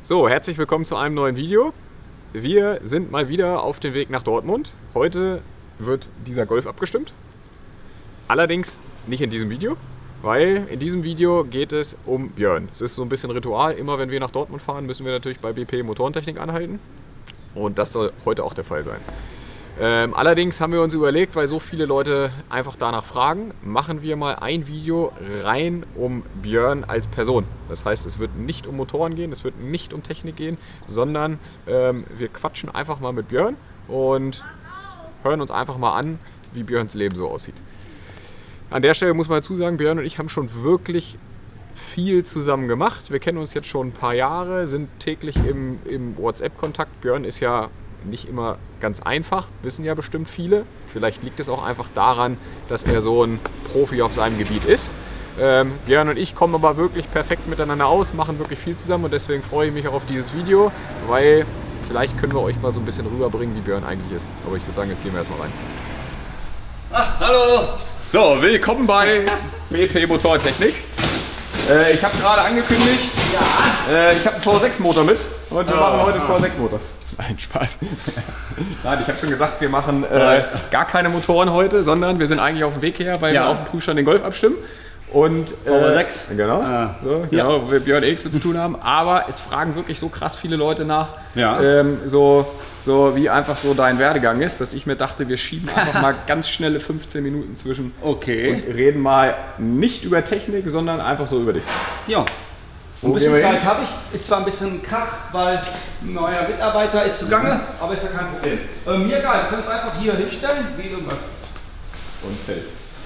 So, herzlich willkommen zu einem neuen Video. Wir sind mal wieder auf dem Weg nach Dortmund. Heute wird dieser Golf abgestimmt. Allerdings nicht in diesem Video, weil in diesem Video geht es um Björn. Es ist so ein bisschen Ritual. Immer wenn wir nach Dortmund fahren, müssen wir natürlich bei BP Motorentechnik anhalten. Und das soll heute auch der Fall sein. Allerdings haben wir uns überlegt, weil so viele Leute einfach danach fragen, machen wir mal ein Video rein um Björn als Person. Das heißt, es wird nicht um Motoren gehen, es wird nicht um Technik gehen, sondern wir quatschen einfach mal mit Björn und hören uns einfach mal an, wie Björns Leben so aussieht. An der Stelle muss man dazu sagen, Björn und ich haben schon wirklich viel zusammen gemacht. Wir kennen uns jetzt schon ein paar Jahre, sind täglich im WhatsApp-Kontakt. Björn ist ja nicht immer ganz einfach, wissen ja bestimmt viele. Vielleicht liegt es auch einfach daran, dass er so ein Profi auf seinem Gebiet ist. Björn und ich kommen aber wirklich perfekt miteinander aus, machen wirklich viel zusammen und deswegen freue ich mich auch auf dieses Video, weil vielleicht können wir euch mal so ein bisschen rüberbringen, wie Björn eigentlich ist. Aber ich würde sagen, jetzt gehen wir erstmal rein. Ach, hallo! So, willkommen bei BP Motorentechnik. Ich habe gerade angekündigt, ich habe einen V6-Motor mit und wir machen heute einen V6-Motor. Nein, Spaß. Nein, ich habe schon gesagt, wir machen gar keine Motoren heute, sondern wir sind eigentlich auf dem Weg her, weil wir auf dem Prüfstand den Golf abstimmen. Und V6. Genau, genau, wir Björn X mit zu tun haben. Aber es fragen wirklich so krass viele Leute nach, so wie einfach so dein Werdegang ist, dass ich mir dachte, wir schieben einfach mal ganz schnelle 15 Minuten zwischen und reden mal nicht über Technik, sondern einfach so über dich. Ja. Ein bisschen Zeit habe ich, ist zwar ein bisschen Krach, weil ein neuer Mitarbeiter ist zugange, aber ist ja kein Problem. Mir egal, wir können es einfach hier hinstellen, wie so was. Und fällt.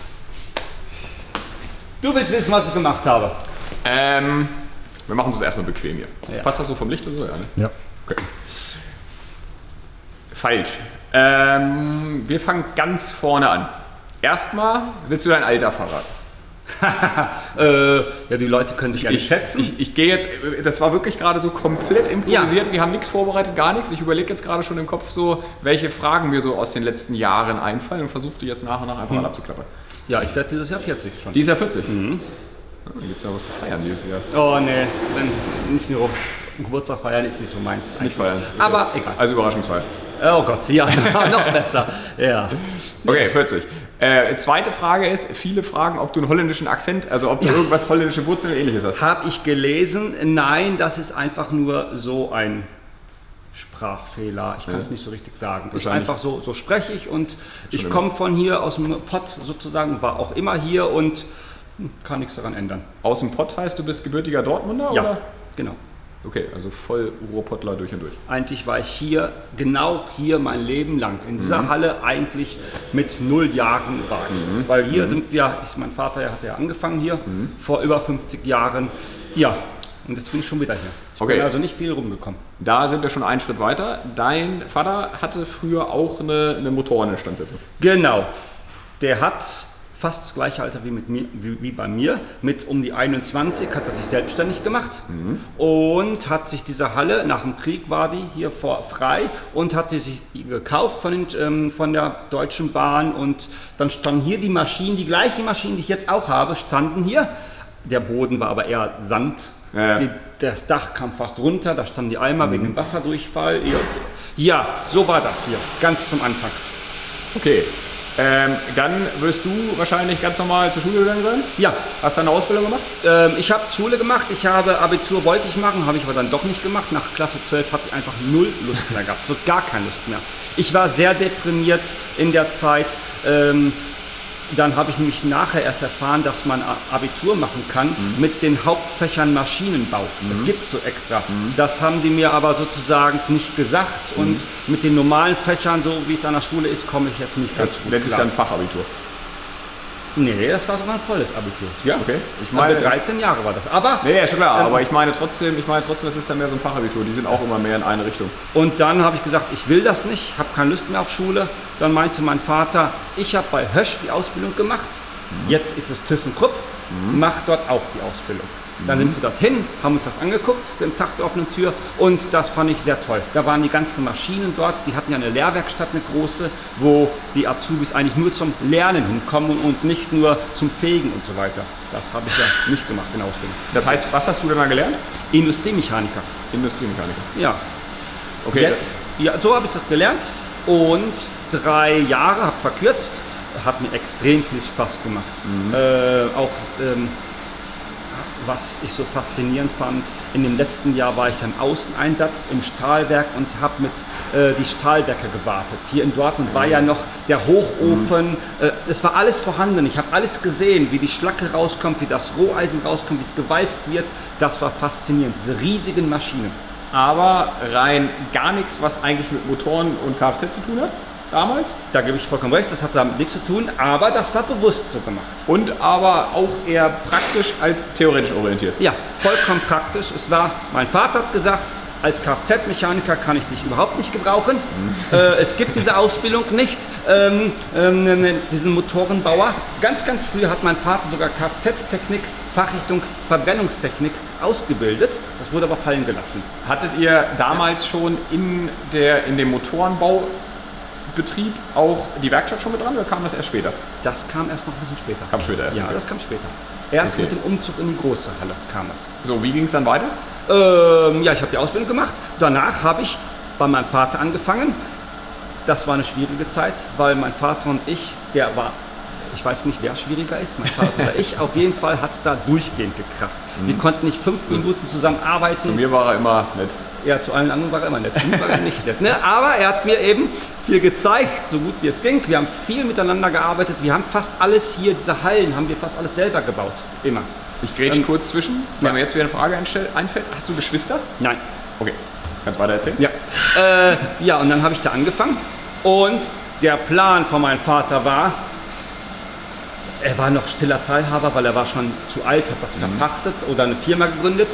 Du willst wissen, was ich gemacht habe? Wir machen es erstmal bequem hier. Ja. Passt das so vom Licht oder so? Ja, ne? Ja. Okay. Falsch. Wir fangen ganz vorne an. Erstmal willst du dein Alter verraten. Ja, die Leute können sich ja nicht schätzen. Ich gehe jetzt, das war wirklich gerade so komplett improvisiert. Ja. Wir haben nichts vorbereitet, gar nichts. Ich überlege jetzt gerade schon im Kopf so, welche Fragen mir so aus den letzten Jahren einfallen und versuche die jetzt nach und nach einfach mal abzuklappern. Ja, ich werde dieses Jahr 40 schon. Dieses Jahr 40? Mhm. Ja, dann gibt es ja was zu feiern dieses Jahr. Oh ne, nicht nur Geburtstag feiern ist nicht so meins. Nicht feiern. Okay. Aber egal. Also Überraschungsfeier. Oh Gott, ja, noch besser. Ja. Okay, 40. Zweite Frage ist, viele fragen, ob du einen holländischen Akzent, also ob du irgendwas holländische Wurzeln oder ähnliches hast. Habe ich gelesen. Nein, das ist einfach nur so ein Sprachfehler. Ich kann es nicht so richtig sagen. Ist einfach so spreche ich und ich komme von hier aus dem Pott sozusagen, war auch immer hier und kann nichts daran ändern. Aus dem Pott heißt, du bist gebürtiger Dortmunder, oder? Ja, genau. Okay, also voll Ruhrpottler durch und durch. Eigentlich war ich hier, genau hier mein Leben lang, in dieser Halle eigentlich mit 0 Jahren war ich. Weil hier sind wir, mein Vater hat ja angefangen hier, vor über 50 Jahren. Ja, und jetzt bin ich schon wieder hier. Ich bin also nicht viel rumgekommen. Da sind wir schon einen Schritt weiter. Dein Vater hatte früher auch eine Motoreninstandsetzung. Genau, der hat fast das gleiche Alter wie bei mir. Mit um die 21 hat er sich selbstständig gemacht und hat sich diese Halle, nach dem Krieg war die hier frei und hat die sich gekauft von der Deutschen Bahn und dann standen hier die Maschinen, die gleichen Maschinen, die ich jetzt auch habe, standen hier. Der Boden war aber eher Sand. Ja. Das Dach kam fast runter, da standen die Eimer wegen dem Wasserdurchfall. Ja, so war das hier, ganz zum Anfang. Okay. Dann wirst du wahrscheinlich ganz normal zur Schule gegangen sein? Ja. Hast du eine Ausbildung gemacht? Ich habe Schule gemacht, ich habe Abitur wollte ich machen, habe ich aber dann doch nicht gemacht. Nach Klasse 12 hatte ich einfach 0 Lust mehr gehabt, so gar keine Lust mehr. Ich war sehr deprimiert in der Zeit. Dann habe ich nämlich nachher erst erfahren, dass man Abitur machen kann mit den Hauptfächern Maschinenbau. Es gibt so extra. Das haben die mir aber sozusagen nicht gesagt und mit den normalen Fächern, so wie es an der Schule ist, komme ich jetzt nicht ganz gut klar. Das nennt sich dann Fachabitur? Nee, das war sogar ein volles Abitur. Ja, okay. Ich meine, 13 Jahre war das. Aber nee, ja, schon klar. Aber ich meine trotzdem, es ist dann mehr so ein Fachabitur. Die sind auch immer mehr in eine Richtung. Und dann habe ich gesagt, ich will das nicht, habe keine Lust mehr auf Schule. Dann meinte mein Vater, ich habe bei Hösch die Ausbildung gemacht. Jetzt ist es ThyssenKrupp, mach dort auch die Ausbildung. Dann sind wir dorthin, haben uns das angeguckt, den Tag der offenen Tür, und das fand ich sehr toll. Da waren die ganzen Maschinen dort, die hatten ja eine Lehrwerkstatt, eine große, wo die Azubis eigentlich nur zum Lernen hinkommen und nicht nur zum Fegen und so weiter. Das habe ich ja nicht gemacht in der Ausbildung. Das heißt, was hast du denn da gelernt? Industriemechaniker. Industriemechaniker. Ja. Okay. Ja, so habe ich das gelernt und 3 Jahre, habe verkürzt, hat mir extrem viel Spaß gemacht. Was ich so faszinierend fand, in dem letzten Jahr war ich im Außeneinsatz im Stahlwerk und habe mit die Stahlwerke gewartet. Hier in Dortmund war ja noch der Hochofen, es war alles vorhanden. Ich habe alles gesehen, wie die Schlacke rauskommt, wie das Roheisen rauskommt, wie es gewalzt wird. Das war faszinierend, diese riesigen Maschinen. Aber rein gar nichts, was eigentlich mit Motoren und Kfz zu tun hat, damals? Da gebe ich vollkommen recht, das hat damit nichts zu tun, aber das war bewusst so gemacht. Und aber auch eher praktisch als theoretisch orientiert? Ja, vollkommen praktisch. Mein Vater hat gesagt, als Kfz-Mechaniker kann ich dich überhaupt nicht gebrauchen. Es gibt diese Ausbildung nicht, diesen Motorenbauer. Ganz, ganz früh hat mein Vater sogar Kfz-Technik, Fachrichtung Verbrennungstechnik ausgebildet. Das wurde aber fallen gelassen. Hattet ihr damals schon in dem Motorenbaubetrieb auch die Werkstatt schon mit dran, oder kam das erst später? Das kam erst noch ein bisschen später. Kam später erst? Ja, das kam später. Erst mit dem Umzug in die große Halle kam es. So, wie ging es dann weiter? Ja, ich habe die Ausbildung gemacht. Danach habe ich bei meinem Vater angefangen. Das war eine schwierige Zeit, weil mein Vater und ich ich weiß nicht, wer schwieriger ist, mein Vater oder ich. Auf jeden Fall hat es da durchgehend gekracht. Wir konnten nicht 5 Minuten zusammen arbeiten. Zu mir war er immer nett. Ja, zu allen anderen war er immer nett. Zu mir war er nicht nett. Ne? Aber er hat mir eben viel gezeigt, so gut wie es ging. Wir haben viel miteinander gearbeitet. Wir haben fast alles hier, diese Hallen, haben wir fast alles selber gebaut. Immer. Ich grätsche kurz zwischen, weil mir jetzt wieder eine Frage einfällt. Hast du Geschwister? Nein. Okay. Kannst du weiter erzählen? Ja. Ja, und dann habe ich da angefangen. Und der Plan von meinem Vater war, er war noch stiller Teilhaber, weil er war schon zu alt, hat was verpachtet oder eine Firma gegründet.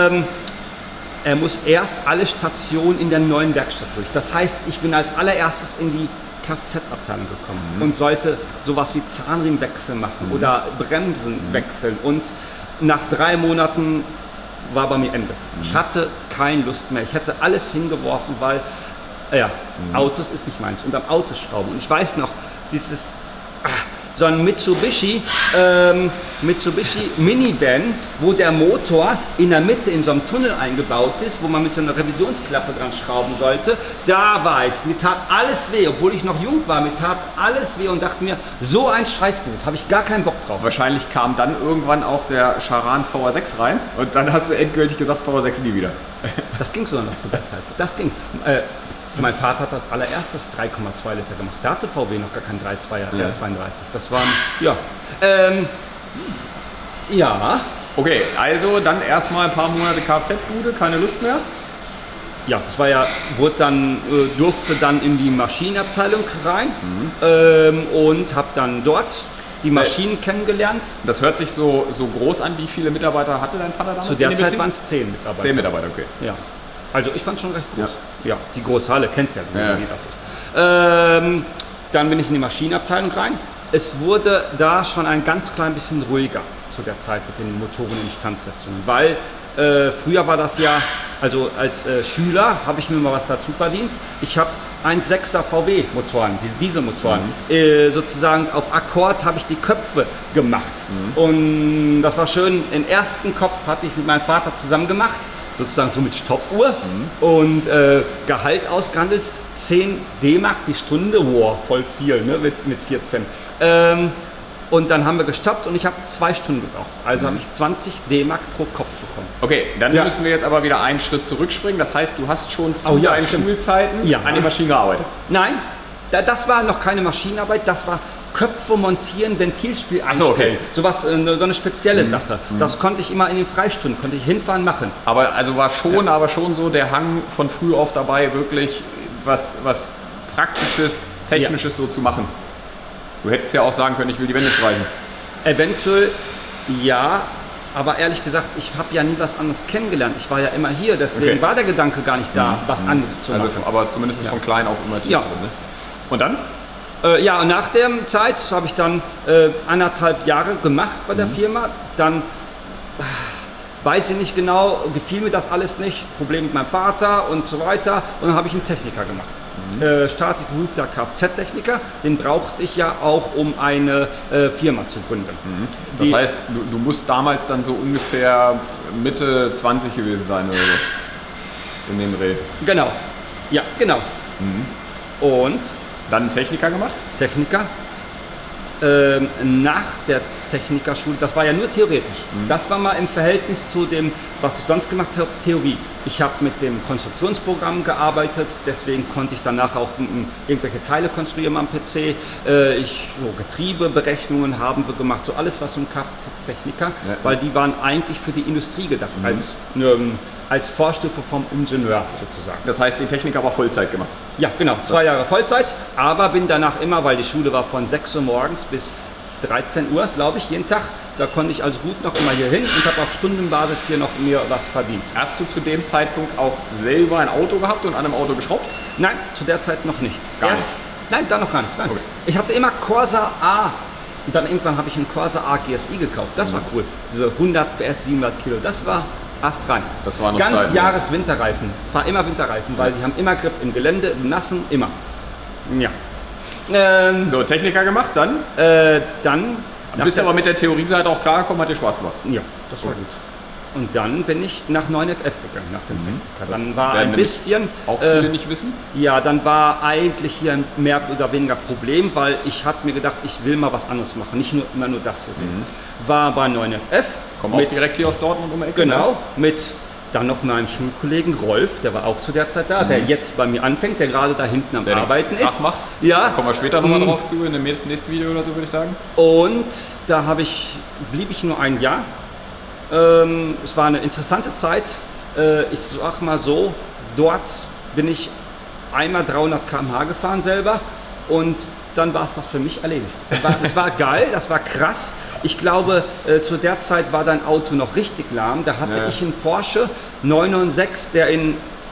Er muss erst alle Stationen in der neuen Werkstatt durch. Das heißt, ich bin als allererstes in die Kfz-Abteilung gekommen und sollte sowas wie Zahnriemenwechsel machen oder Bremsen wechseln. Und nach 3 Monaten war bei mir Ende. Ich hatte keine Lust mehr. Ich hätte alles hingeworfen, weil Autos ist nicht meins. Und am Autoschrauben. Und ich weiß noch, so ein Mitsubishi Minivan, wo der Motor in der Mitte in so einem Tunnel eingebaut ist, wo man mit so einer Revisionsklappe dran schrauben sollte. Da war ich. Mir tat alles weh, obwohl ich noch jung war. Mir tat alles weh und dachte mir, so ein Scheißberuf, habe ich gar keinen Bock drauf. Wahrscheinlich kam dann irgendwann auch der Charan VR6 rein und dann hast du endgültig gesagt, VR6 nie wieder. Das ging sogar noch zu der Zeit. Das ging. Mein Vater hat als allererstes 3,2 Liter gemacht. Da hatte VW noch gar keinen 3,2er, 32. Das waren, ja. Okay, also dann erstmal ein paar Monate Kfz-Bude, keine Lust mehr? Ja, das war ja, durfte dann in die Maschinenabteilung rein und habe dann dort die Maschinen kennengelernt. Das hört sich so groß an. Wie viele Mitarbeiter hatte dein Vater damals? Zu der Zeit waren es 10 Mitarbeiter. 10 Mitarbeiter, okay. Ja. Also ich fand schon recht groß. Ja, die große Halle, kennst ja, wie das ist. Dann bin ich in die Maschinenabteilung rein. Es wurde da schon ein ganz klein bisschen ruhiger zu der Zeit mit den Motoreninstandsetzungen, weil früher war das ja, also als Schüler habe ich mir mal was dazu verdient. Ich habe 1,6er VW-Motoren, diese Dieselmotoren, sozusagen auf Akkord habe ich die Köpfe gemacht. Und das war schön, den ersten Kopf hatte ich mit meinem Vater zusammen gemacht, sozusagen so mit Stoppuhr und Gehalt ausgehandelt, 10 D-Mark die Stunde, wow, voll viel, ne, mit 14. Und dann haben wir gestoppt und ich habe 2 Stunden gebraucht. Also habe ich 20 D-Mark pro Kopf bekommen. Okay, dann müssen wir jetzt aber wieder einen Schritt zurückspringen. Das heißt, du hast schon zu deinen Schulzeiten an den Maschinen gearbeitet? Nein, das war noch keine Maschinenarbeit, das war Köpfe montieren, Ventilspiel einstellen. Okay. So eine spezielle Sache. Das konnte ich immer in den Freistunden, konnte ich hinfahren, machen. Aber also war schon so der Hang von früh auf dabei, wirklich was Praktisches, Technisches so zu machen. Du hättest ja auch sagen können, ich will die Wände streichen. Eventuell ja, aber ehrlich gesagt, ich habe ja nie was anderes kennengelernt. Ich war ja immer hier, deswegen war der Gedanke gar nicht da, was anderes zu machen. Also, aber zumindest von klein auf immer tief drin. Ne? Und dann? Ja, und nach der Zeit habe ich dann 1,5 Jahre gemacht bei der Firma. Dann weiß ich nicht genau, gefiel mir das alles nicht, Problem mit meinem Vater und so weiter. Und dann habe ich einen Techniker gemacht. Staatlich geprüfter Kfz-Techniker, den brauchte ich ja auch, um eine Firma zu gründen. Das heißt, du musst damals dann so ungefähr Mitte 20 gewesen sein oder so in dem Dreh. Genau, ja, genau. Und dann einen Techniker gemacht? Techniker. Nach der Technikerschule, das war ja nur theoretisch. Das war mal im Verhältnis zu dem, was ich sonst gemacht habe, Theorie. Ich habe mit dem Konstruktionsprogramm gearbeitet, deswegen konnte ich danach auch irgendwelche Teile konstruieren am PC. So Getriebeberechnungen haben wir gemacht, so alles was so ein Kfz-Techniker, weil die waren eigentlich für die Industrie gedacht, als Vorstufe vom Ingenieur sozusagen. Das heißt, den Techniker aber Vollzeit gemacht? Ja, genau, 2 Jahre Vollzeit, aber bin danach immer, weil die Schule war von 6 Uhr morgens bis 13 Uhr, glaube ich, jeden Tag. Da konnte ich also gut noch immer hier hin und habe auf Stundenbasis hier noch mir was verdient. Hast du zu dem Zeitpunkt auch selber ein Auto gehabt und an einem Auto geschraubt? Nein, zu der Zeit noch nicht. Gar nicht? Nein, da noch gar nicht. Nein. Okay. Ich hatte immer Corsa A und dann irgendwann habe ich einen Corsa A GSI gekauft. Das war cool. Diese 100 PS, 700 Kilo, das war astrein. Das war noch ganz Zeit, Jahres Winterreifen. Fahr immer Winterreifen, weil die haben immer Grip im Gelände, im Nassen, immer. Ja. So, Techniker gemacht, dann? Dann. Du bist aber mit der Theorieseite auch klar gekommen, hat dir Spaß gemacht? Ja, das war gut. Und dann bin ich nach 9FF gegangen, nach dem Techniker. Dann war ein bisschen... Auch viele nicht wissen? Ja, dann war eigentlich hier mehr oder weniger Problem, weil ich hatte mir gedacht, ich will mal was anderes machen, nicht nur immer nur das hier sehen. War bei 9FF. Komm auch direkt hier aus Dortmund um die Ecke. Genau, mit dann noch meinem Schulkollegen Rolf, der war auch zu der Zeit da, der jetzt bei mir anfängt, der gerade da hinten am Arbeiten ist. Macht. Ja. Da kommen wir später nochmal drauf zu, in dem nächsten Video oder so, würde ich sagen. Und da blieb ich nur ein Jahr. Es war eine interessante Zeit. Ich sag mal so, dort bin ich einmal 300 km/h gefahren selber und dann war es das für mich erledigt. Das war geil, das war krass. Ich glaube, zu der Zeit war dein Auto noch richtig lahm. Da hatte ich einen Porsche 996, der in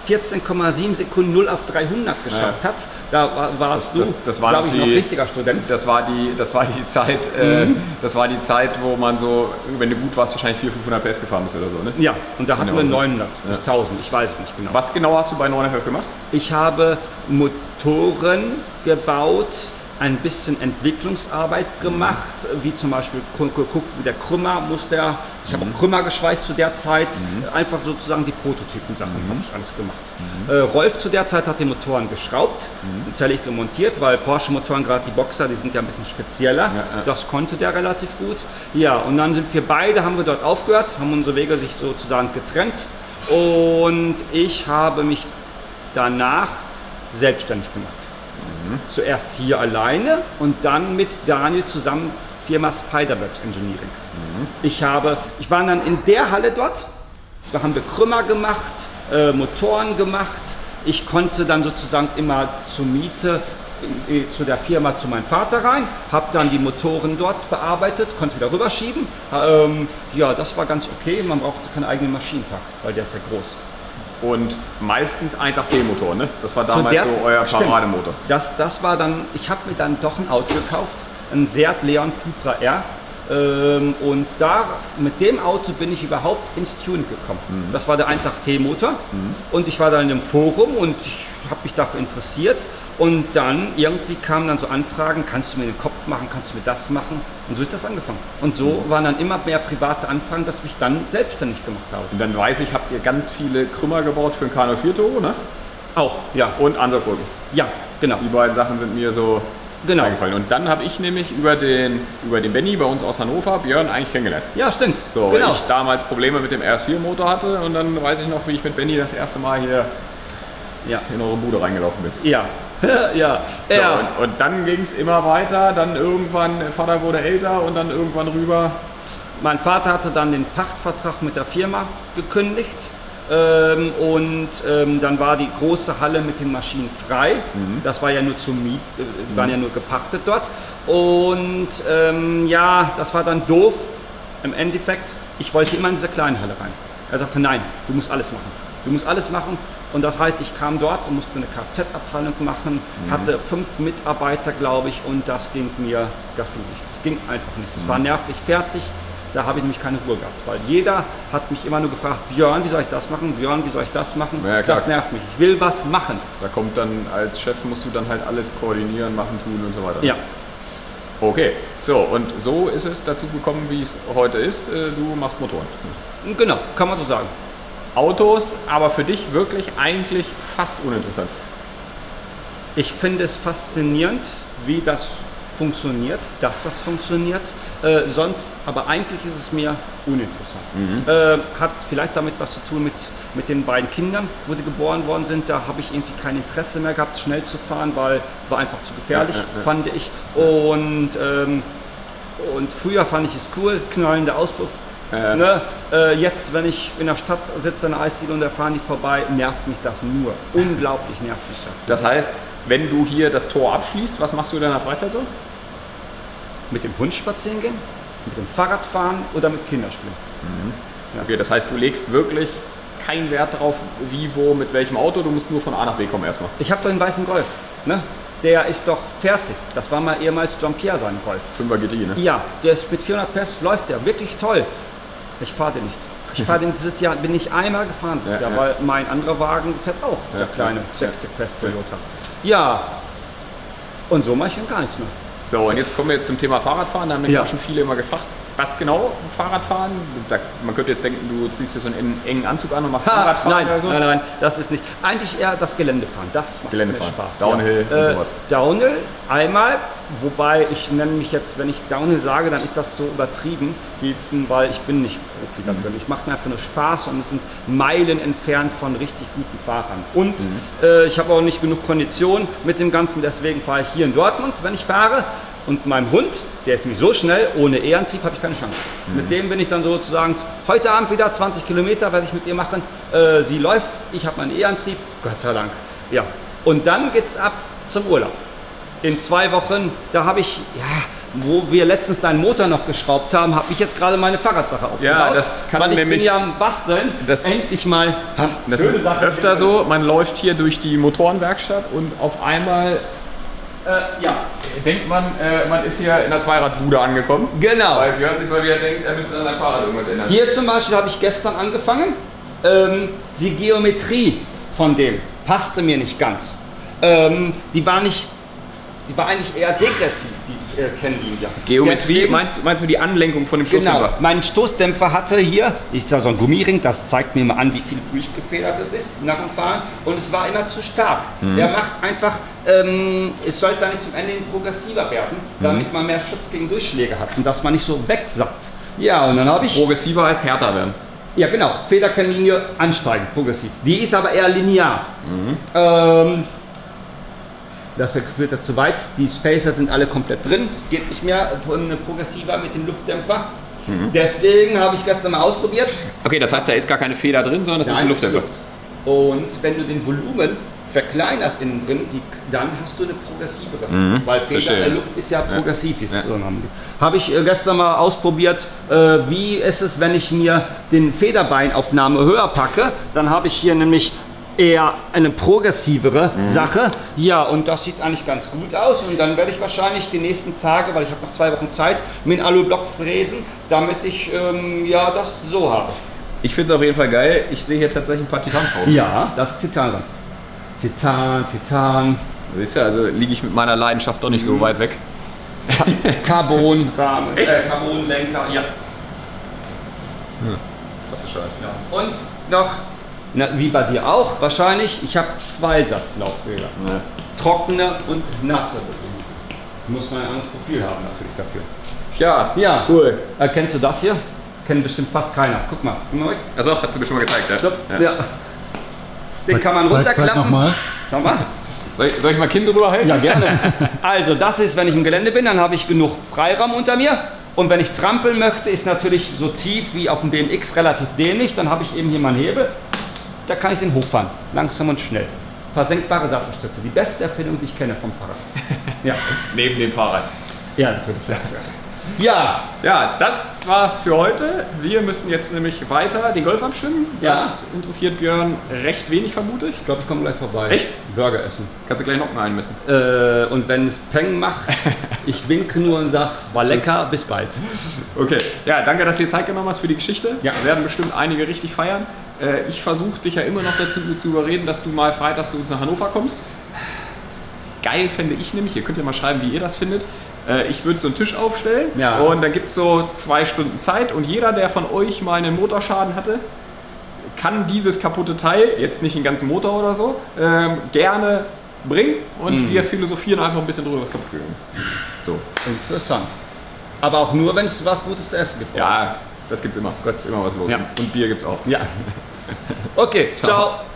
14,7 Sekunden 0 auf 300 geschafft hat. Da warst du, glaube ich, noch richtiger Student. Das war die Zeit, das war die Zeit, wo man so, wenn du gut warst, wahrscheinlich 400-500 PS gefahren bist oder so, ne? Ja, und da hatten wir 900 bis 1000, ich weiß es nicht genau. Was genau hast du bei 9FF gemacht? Ich habe Motoren gebaut, ein bisschen Entwicklungsarbeit gemacht, wie zum Beispiel geguckt, wie der Krümmer ich habe auch Krümmer geschweißt zu der Zeit, einfach sozusagen die Prototypen-Sachen habe ich alles gemacht. Rolf zu der Zeit hat die Motoren geschraubt, zerlegt und montiert, weil Porsche-Motoren, gerade die Boxer, die sind ja ein bisschen spezieller, das konnte der relativ gut. Ja, und dann haben wir dort aufgehört, haben unsere Wege sich sozusagen getrennt und ich habe mich danach selbstständig gemacht. Zuerst hier alleine und dann mit Daniel zusammen Firma Spiderworks Engineering. Ich war dann in der Halle dort, da haben wir Krümmer gemacht, Motoren gemacht. Ich konnte dann sozusagen immer zur Miete zu der Firma zu meinem Vater rein, habe dann die Motoren dort bearbeitet, konnte wieder rüberschieben. Ja, das war ganz okay, man brauchte keinen eigenen Maschinenpark, weil der ist ja groß. Und meistens 1.8T-Motor, ne? Das war damals so euer Parademotor. Das war dann, ich habe mir dann doch ein Auto gekauft, ein Seat Leon Cupra R. Und mit dem Auto bin ich überhaupt ins Tuning gekommen. Das war der 1.8T-Motor und ich war da in einem Forum und ich habe mich dafür interessiert. Und dann irgendwie kamen dann so Anfragen, kannst du mir den Kopf machen, kannst du mir das machen? Und so ist das angefangen. Und so waren dann immer mehr private Anfragen, dass ich mich dann selbstständig gemacht habe. Und dann weiß ich, habt ihr ganz viele Krümmer gebaut für den K04 Turbo, ne? Auch, ja. Und Ansaugbrücken. Ja, genau. Die beiden Sachen sind mir so eingefallen. Und dann habe ich nämlich über den Benny bei uns aus Hannover, Björn, eigentlich kennengelernt. Ja, stimmt. So, weil ich damals Probleme mit dem RS4-Motor hatte und dann weiß ich noch, wie ich mit Benny das erste Mal hier in eure Bude reingelaufen bin. Ja. Ja. So, und dann ging es immer weiter, dann irgendwann, der Vater wurde älter und dann irgendwann rüber. Mein Vater hatte dann den Pachtvertrag mit der Firma gekündigt und dann war die große Halle mit den Maschinen frei. Das war ja nur zum Miet, die waren ja nur gepachtet dort. Und ja, das war dann doof. Im Endeffekt, ich wollte immer in diese kleine Halle rein. Er sagte, nein, du musst alles machen. Du musst alles machen. Und das heißt, ich kam dort und musste eine Kfz-Abteilung machen, hatte 5 Mitarbeiter, glaube ich, und das ging nicht. Das ging einfach nicht. Es war nervig fertig. Da habe ich nämlich keine Ruhe gehabt, weil jeder hat mich immer nur gefragt, Björn, wie soll ich das machen? Björn, wie soll ich das machen? Ja, klar. Das nervt mich. Ich will was machen. Da kommt dann als Chef, musst du dann halt alles koordinieren, machen, tun und so weiter. Ja. Okay, so und so ist es dazu gekommen, wie es heute ist. Du machst Motoren. Genau, kann man so sagen. Autos, aber für dich wirklich eigentlich fast uninteressant. Ich finde es faszinierend, wie das funktioniert, dass das funktioniert. Sonst, aber eigentlich ist es mir uninteressant. Hat vielleicht damit was zu tun mit den beiden Kindern, wo die geboren worden sind. Da habe ich irgendwie kein Interesse mehr gehabt, schnell zu fahren, weil war einfach zu gefährlich, fand ich. Und früher fand ich es cool, knallender Auspuff. Ne? Jetzt, wenn ich in der Stadt sitze, in der Eisdiele und da fahren die vorbei, nervt mich das nur. Unglaublich nervt mich das. Das heißt, wenn du hier das Tor abschließt, was machst du in deiner Freizeit so? Mit dem Hund spazieren gehen, mit dem Fahrrad fahren oder mit Kinderspielen. Ja. Okay, das heißt, du legst wirklich keinen Wert darauf, wie, wo, mit welchem Auto, du musst nur von A nach B kommen erstmal. Ich habe da einen weißen Golf, ne? Der ist doch fertig. Das war mal ehemals Jean-Pierre sein Golf. 5er GTI, ne? Ja, der ist mit 400 PS, läuft der, wirklich toll. Ich fahre den nicht. Ich fahre den dieses Jahr, bin ich einmal gefahren dieses Jahr, weil mein anderer Wagen fährt auch, dieser kleine 60 PS Toyota. Ja, und so mache ich dann gar nichts mehr. So, und jetzt kommen wir zum Thema Fahrradfahren. Da haben mich auch schon viele immer gefragt, was genau Fahrradfahren? Man könnte jetzt denken, du ziehst dir so einen engen Anzug an und machst Fahrradfahren oder so. Nein, das ist nicht. Eigentlich eher das Geländefahren. Das macht mir Spaß. Downhill und sowas. Downhill einmal, wobei ich nenne mich jetzt, wenn ich Downhill sage, dann ist das so übertrieben, weil ich bin nicht Profi da drin. Ich mache mir einfach nur Spaß und es sind Meilen entfernt von richtig guten Fahrern. Und ich habe auch nicht genug Kondition mit dem Ganzen, deswegen fahre ich hier in Dortmund, wenn ich fahre. Und meinem Hund, der ist nämlich so schnell, ohne E-Antrieb habe ich keine Chance. Mit dem bin ich dann sozusagen, heute Abend wieder 20 Kilometer werde ich mit ihr machen. Sie läuft, ich habe meinen E-Antrieb, Gott sei Dank. Ja. Und dann geht es ab zum Urlaub. In 2 Wochen, da habe ich, wo wir letztens deinen Motor noch geschraubt haben, habe ich jetzt gerade meine Fahrradsache aufgebaut. Ja, das kann weil nämlich, ich bin ja am Basteln, endlich mal. Das ist öfter so, man läuft hier durch die Motorenwerkstatt und auf einmal denkt man, man ist hier in der Zweiradbude angekommen. Genau. Weil Björn sich mal wieder denkt, er müsste an sein Fahrrad irgendwas ändern. Hier zum Beispiel habe ich gestern angefangen. Die Geometrie von dem passte mir nicht ganz. Die war eigentlich eher degressiv, die Kennlinie. Geometrie, deswegen, meinst du die Anlenkung von dem Stoßdämpfer? Genau, mein Stoßdämpfer hatte hier, ist da so ein Gummiring, das zeigt mir mal an, wie viel durchgefedert es ist nach dem Fahren, und es war immer zu stark. Der macht einfach, es sollte nicht zum Ende hin progressiver werden, damit man mehr Schutz gegen Durchschläge hat und dass man nicht so wegsackt. Ja, und dann habe ich... Progressiver heißt härter werden. Ja, genau, Federkennlinie ansteigend, progressiv. Die ist aber eher linear. Das führt ja zu weit. Die Spacer sind alle komplett drin. Das geht nicht mehr progressiver mit dem Luftdämpfer. Deswegen habe ich gestern mal ausprobiert. Okay, das heißt, da ist gar keine Feder drin, sondern das ist ein Luftdämpfer. Und wenn du den Volumen verkleinerst innen drin, dann hast du eine progressivere. Weil Feder in der Luft ist ja progressiv. Habe ich gestern mal ausprobiert, wie ist es, wenn ich mir den Federbeinaufnahme höher packe. Dann habe ich hier nämlich eher eine progressivere Sache. Ja, und das sieht eigentlich ganz gut aus. Und dann werde ich wahrscheinlich die nächsten Tage, weil ich habe noch 2 Wochen Zeit, mit einem Alublock fräsen, damit ich das so habe. Ich finde es auf jeden Fall geil. Ich sehe hier tatsächlich ein paar Titanschrauben. Ja, das ist Titan dran. Titan. Siehst du, also liege ich mit meiner Leidenschaft doch nicht so weit weg. Carbonrahmen, Carbonlenker, ja. Krasse Scheiße. Ja. Und noch, wie bei dir auch wahrscheinlich, ich habe 2 Satzlaufräder. Ja. Trockene und nasse. Muss man ein anderes Profil haben natürlich dafür. Ja, cool. Kennst du das hier? Kennt bestimmt fast keiner. Guck mal. Also hast du mir schon mal gezeigt, ja? Ja. Den kann man runterklappen. Nochmal. Soll ich mal Kind drüber halten? Ja, gerne. Also das ist, wenn ich im Gelände bin, dann habe ich genug Freiraum unter mir. Und wenn ich trampeln möchte, ist natürlich so tief wie auf dem BMX relativ dämlich. Dann habe ich eben hier meinen Hebel. Da kann ich den hochfahren. Langsam und schnell. Versenkbare Sattelstütze. Die beste Erfindung, die ich kenne vom Fahrrad. Ja. Neben dem Fahrrad. Ja, natürlich. Ja. Ja. Ja, das war's für heute. Wir müssen jetzt nämlich weiter den Golf abstimmen. Ja. Das interessiert Björn recht wenig, vermute ich. Ich glaube, ich komme gleich vorbei. Echt? Burger essen. Kannst du gleich noch einen einmessen. Und wenn es Peng macht, ich winke nur und sage, war lecker, bis bald. Okay, ja, danke, dass du dir Zeit genommen hast für die Geschichte. Ja. Werden bestimmt einige richtig feiern. Ich versuche dich ja immer noch dazu zu überreden, dass du mal freitags zu uns nach Hannover kommst. Geil fände ich nämlich, ihr könnt ja mal schreiben, wie ihr das findet. Ich würde so einen Tisch aufstellen Ja. und dann gibt es so 2 Stunden Zeit und jeder, der von euch mal einen Motorschaden hatte, kann dieses kaputte Teil, jetzt nicht den ganzen Motor oder so, gerne bringen und wir philosophieren einfach ein bisschen drüber, was kaputt gegangen ist. So. Interessant. Aber auch nur, wenn es was Gutes zu essen gibt. Ja, das gibt's immer. Gott, immer was los. Ja. Und Bier gibt's auch. Ja. Okay, ciao.